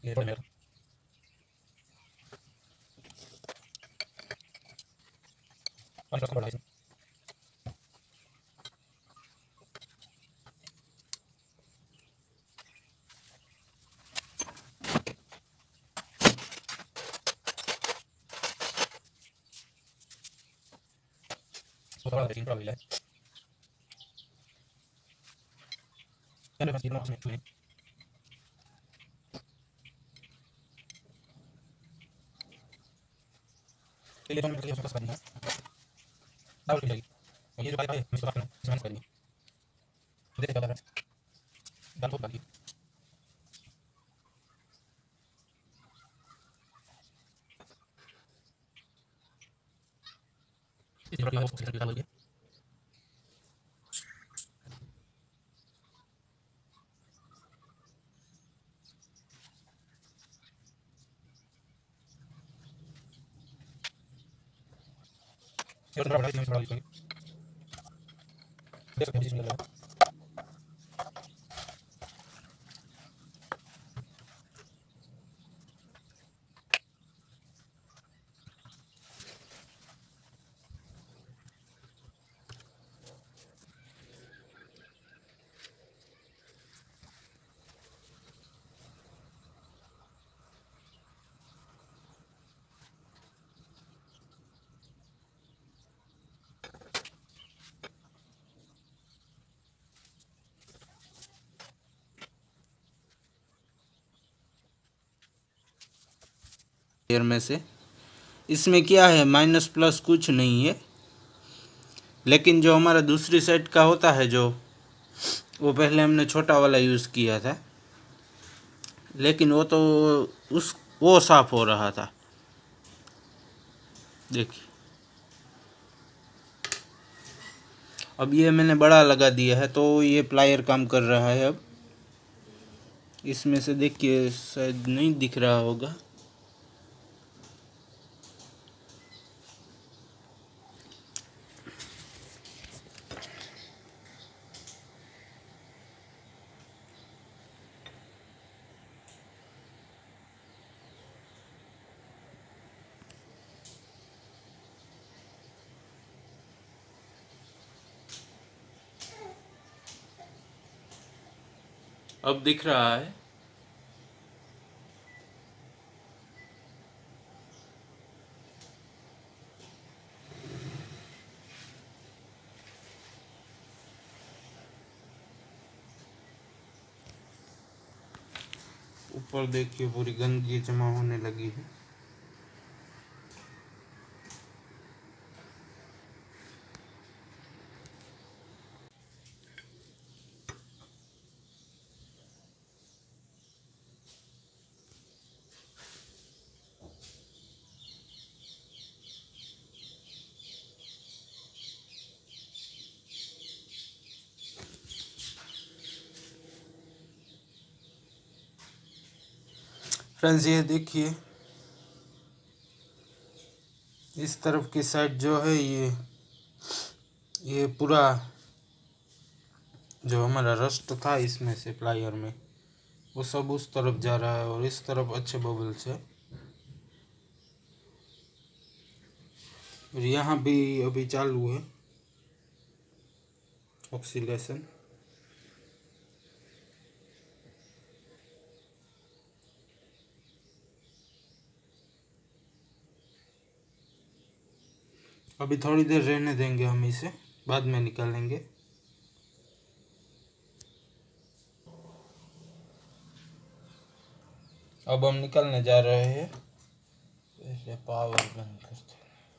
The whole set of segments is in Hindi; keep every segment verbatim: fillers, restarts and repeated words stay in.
ये रोड है मेरा। पानी का बढ़ा है इसमें। इसको थोड़ा रेटिंग थोड़ा मिला है। मैंने बस इतना उसमें छुए। पहले तो मैं इसको बस करनी है। डाल के जाएगी। और ये जो पाइप है मैं इसको रखना है, इसमें करेंगे। देखिए क्या कर रहा है। डाल तो डालिए। इस रोटी है उसको सेकंड डाल दीजिए। ये थोड़ा बढ़ा इसमें थोड़ा इसमें। देख सकते हैं इसमें लगा। एयर में से इसमें क्या है, माइनस प्लस कुछ नहीं है, लेकिन जो हमारा दूसरी साइड का होता है जो वो पहले हमने छोटा वाला यूज़ किया था, लेकिन वो तो उस वो साफ हो रहा था। देखिए अब ये मैंने बड़ा लगा दिया है तो ये प्लायर काम कर रहा है। अब इसमें से देखिए शायद नहीं दिख रहा होगा, अब दिख रहा है। ऊपर देखिए पूरी गंदगी जमा होने लगी है। फ्रेंड्स ये देखिए इस तरफ की साइड जो है ये ये पूरा जो हमारा रस्ट था इसमें से प्लायर में वो सब उस तरफ जा रहा है और इस तरफ अच्छे बबल्स है। और यहाँ भी अभी चालू है ऑक्सीलेशन। अभी थोड़ी देर रहने देंगे हम इसे, बाद में निकालेंगे। अब हम निकालने जा रहे हैं। पहले पावर बंद करते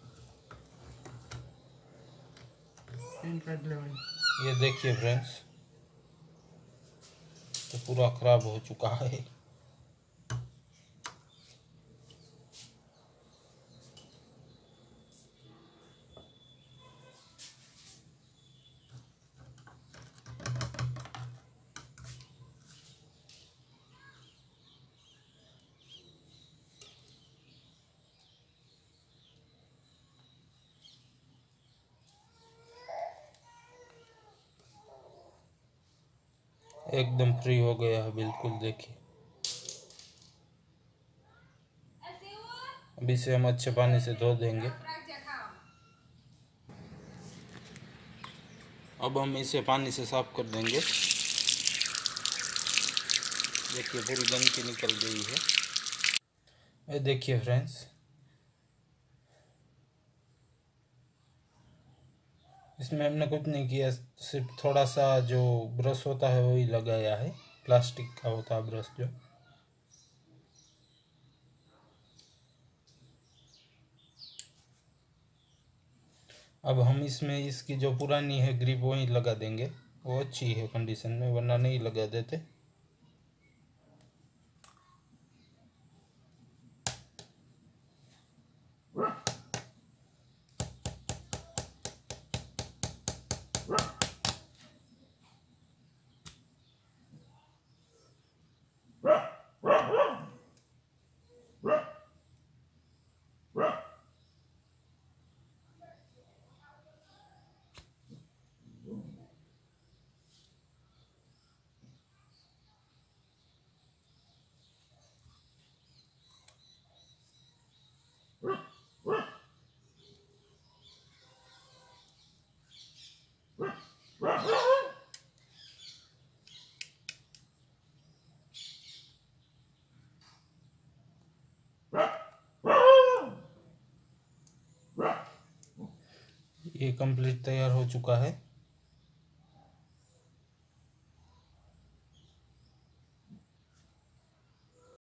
हैं। ये देखिए फ्रेंड्स तो पूरा खराब हो चुका है। एकदम फ्री हो गया है बिल्कुल। देखिए अब इसे हम अच्छे पानी से धो देंगे। अब हम इसे पानी से साफ कर देंगे। देखिए पूरी गंदगी निकल गई है। ये देखिए फ्रेंड्स, इसमें हमने कुछ नहीं किया, सिर्फ थोड़ा सा जो ब्रश होता है वही लगाया है, प्लास्टिक का होता है ब्रश जो। अब हम इसमें इसकी जो पुरानी है ग्रिप वही लगा देंगे, वो अच्छी है कंडीशन में, वरना नहीं लगा देते। ये कंप्लीट तैयार हो चुका है।